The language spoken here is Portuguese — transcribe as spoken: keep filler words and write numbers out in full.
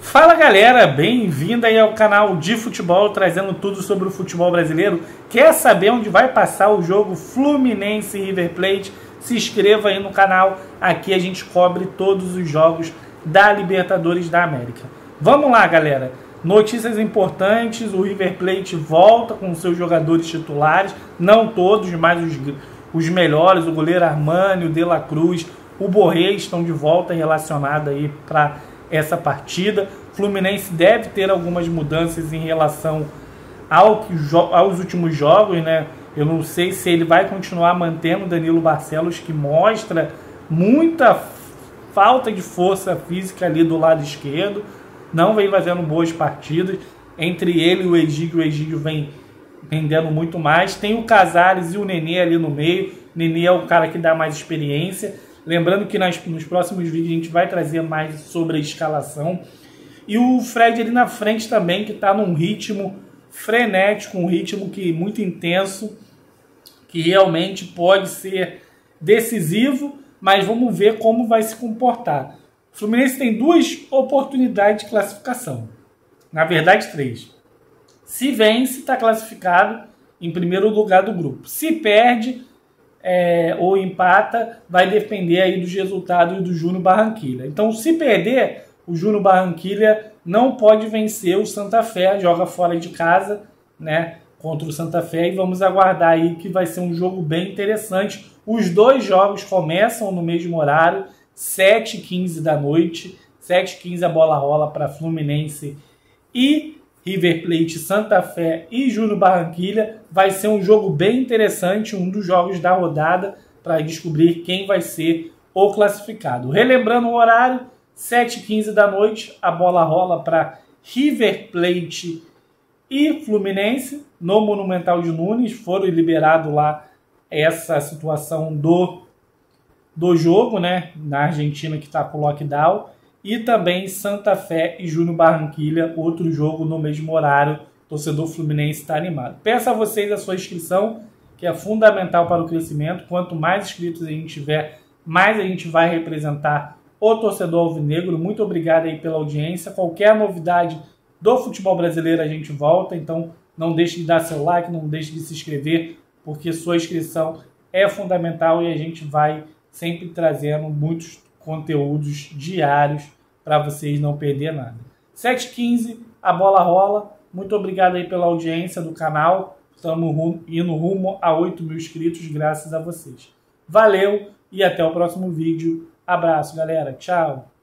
Fala galera, bem-vindo aí ao canal de futebol, trazendo tudo sobre o futebol brasileiro. Quer saber onde vai passar o jogo Fluminense e River Plate? Se inscreva aí no canal, aqui a gente cobre todos os jogos da Libertadores da América. Vamos lá galera, notícias importantes, o River Plate volta com seus jogadores titulares, não todos, mas os, os melhores, o goleiro Armani, o De La Cruz, o Borré estão de volta relacionados aí para essa partida. Fluminense deve ter algumas mudanças em relação ao que, aos últimos jogos, né? Eu não sei se ele vai continuar mantendo o Danilo Barcelos, que mostra muita falta de força física ali do lado esquerdo, não vem fazendo boas partidas. Entre ele e o Egídio, o Egídio vem rendendo muito mais. Tem o Casares e o Nenê ali no meio. O Nenê é o cara que dá mais experiência. Lembrando que nas, nos próximos vídeos a gente vai trazer mais sobre a escalação. E o Fred ali na frente também, que está num ritmo frenético, um ritmo que muito intenso, que realmente pode ser decisivo, mas vamos ver como vai se comportar. O Fluminense tem duas oportunidades de classificação. Na verdade, três. Se vence, está classificado em primeiro lugar do grupo. Se perde... É, ou empata, vai depender aí dos resultados do Júnior Barranquilla. Então, se perder, o Júnior Barranquilla não pode vencer o Santa Fé, joga fora de casa, né, contra o Santa Fé, e vamos aguardar aí que vai ser um jogo bem interessante. Os dois jogos começam no mesmo horário, sete e quinze da noite, sete e quinze a bola rola para Fluminense e River Plate, Santa Fé e Júnior Barranquilla. Vai ser um jogo bem interessante, um dos jogos da rodada, para descobrir quem vai ser o classificado. Relembrando o horário, sete e quinze da noite, a bola rola para River Plate e Fluminense, no Monumental de Nunes. Foram liberados lá essa situação do, do jogo, né, na Argentina, que está com lockdown. E também Santa Fé e Júnior Barranquilla, outro jogo no mesmo horário. O torcedor fluminense está animado. Peço a vocês a sua inscrição, que é fundamental para o crescimento. Quanto mais inscritos a gente tiver, mais a gente vai representar o torcedor alvinegro. Muito obrigado aí pela audiência. Qualquer novidade do futebol brasileiro a gente volta. Então não deixe de dar seu like, não deixe de se inscrever, porque sua inscrição é fundamental e a gente vai sempre trazendo muitos conteúdos diários para vocês não perder nada. sete e quinze, a bola rola. Muito obrigado aí pela audiência do canal. Estamos indo rumo a oito mil inscritos graças a vocês. Valeu e até o próximo vídeo. Abraço, galera. Tchau.